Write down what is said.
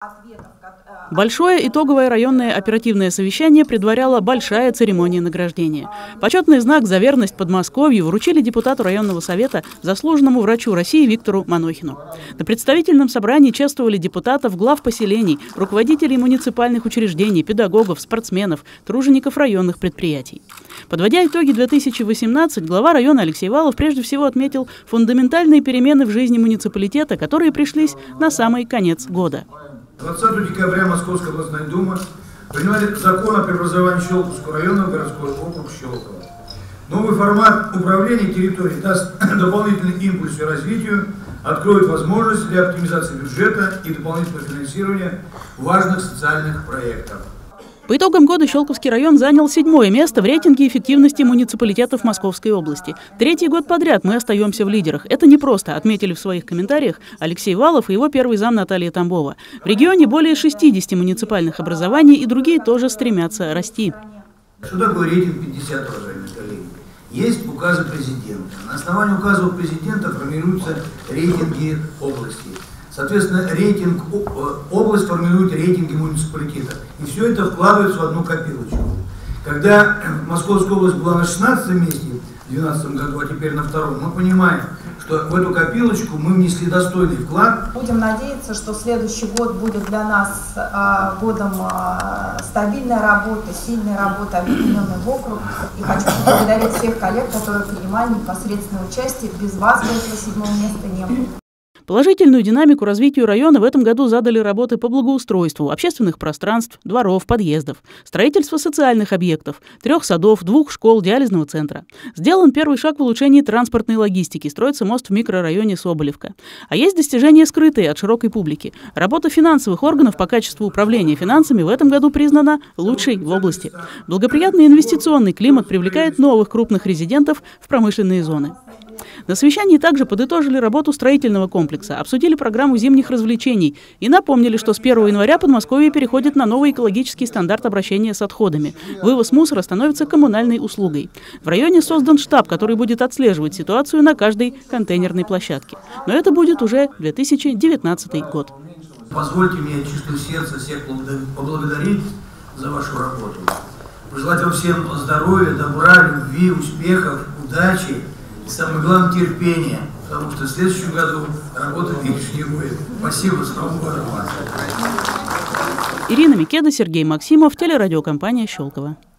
Большое итоговое районное оперативное совещание предваряла большая церемония награждения. Почетный знак за верность Подмосковью вручили депутату районного совета, заслуженному врачу России Виктору Манохину. На представительном собрании чествовали депутатов, глав поселений, руководителей муниципальных учреждений, педагогов, спортсменов, тружеников районных предприятий. Подводя итоги 2018, глава района Алексей Валов прежде всего отметил фундаментальные перемены в жизни муниципалитета, которые пришлись на самый конец года. 20 декабря Московская областная дума приняла закон о преобразовании Щелковского района в городской округ Щелково. Новый формат управления территорией даст дополнительный импульс и развитию, откроет возможности для оптимизации бюджета и дополнительного финансирования важных социальных проектов. По итогам года Щелковский район занял 7-е место в рейтинге эффективности муниципалитетов Московской области. 3-й год подряд мы остаемся в лидерах. Это непросто, отметили в своих комментариях Алексей Валов и его первый зам Наталья Тамбова. В регионе более 60 муниципальных образований, и другие тоже стремятся расти. Что такое рейтинг 50, уважаемые коллеги? Есть указы президента. На основании указов президента формируются рейтинги области. Соответственно, рейтинг область формирует рейтинги муниципалитета. И все это вкладывается в одну копилочку. Когда Московская область была на 16-м месте в 2012 году, а теперь на 2-м, мы понимаем, что в эту копилочку мы внесли достойный вклад. Будем надеяться, что следующий год будет для нас годом стабильной работы, сильной работы, объединенной в округ. И хочу поблагодарить всех коллег, которые принимали непосредственное участие. Без вас бы этого 7-го места не было. Положительную динамику развитию района в этом году задали работы по благоустройству общественных пространств, дворов, подъездов, строительство социальных объектов, 3 садов, 2 школ, диализного центра. Сделан первый шаг в улучшении транспортной логистики, строится мост в микрорайоне Соболевка. А есть достижения, скрытые от широкой публики. Работа финансовых органов по качеству управления финансами в этом году признана лучшей в области. Благоприятный инвестиционный климат привлекает новых крупных резидентов в промышленные зоны. На совещании также подытожили работу строительного комплекса, обсудили программу зимних развлечений и напомнили, что с 1 января Подмосковье переходит на новый экологический стандарт обращения с отходами. Вывоз мусора становится коммунальной услугой. В районе создан штаб, который будет отслеживать ситуацию на каждой контейнерной площадке. Но это будет уже 2019 год. Позвольте мне от чистого сердца всех поблагодарить за вашу работу. Пожелать вам всем здоровья, добра, любви, успехов, удачи. И самое главное, терпение, потому что в следующем году работы меньше не будет. Спасибо, с Новым годом. Ирина Микеда, Сергей Максимов, телерадиокомпания «Щелково».